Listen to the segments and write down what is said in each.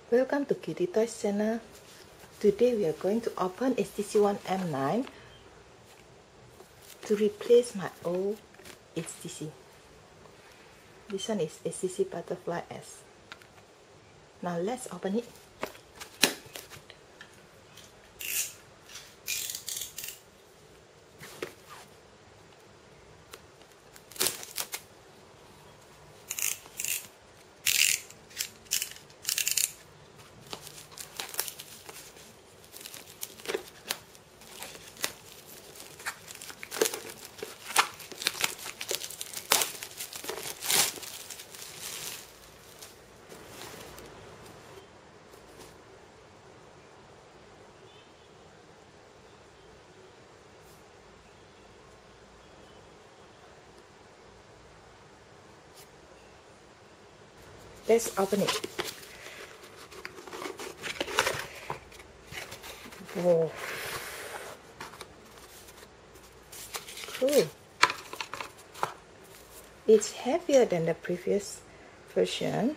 Welcome to Kitty Toys channel. Today we are going to open HTC One M9 to replace my old HTC. This one is HTC Butterfly S. Now let's open it. Let's open it. Whoa. Cool. It's heavier than the previous version.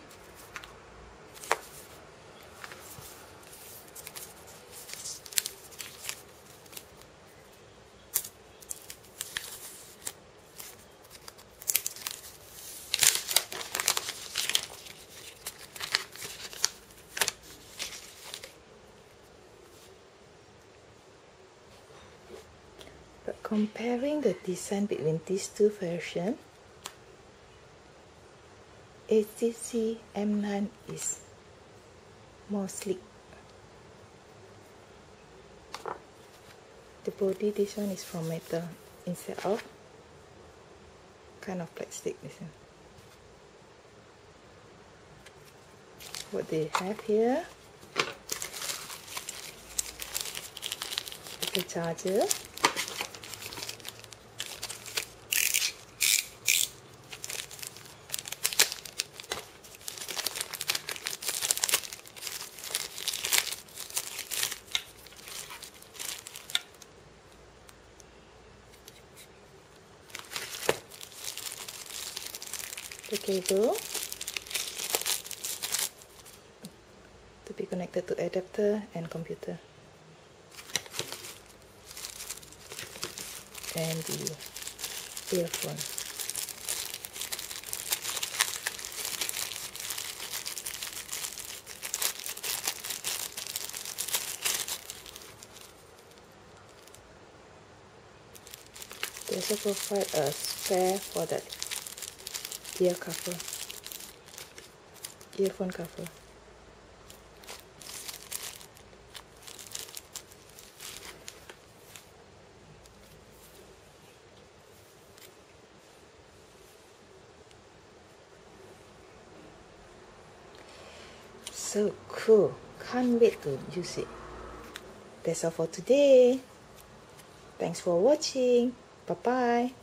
But comparing the design between these two versions, HTC M9 is more sleek. The body, this one is from metal instead of kind of plastic. This one. What they have here is a charger. The cable to be connected to adapter and computer, and the earphone. They also provide a spare for that earphone cover. So cool, can't wait to use it. That's all for today. Thanks for watching. Bye bye.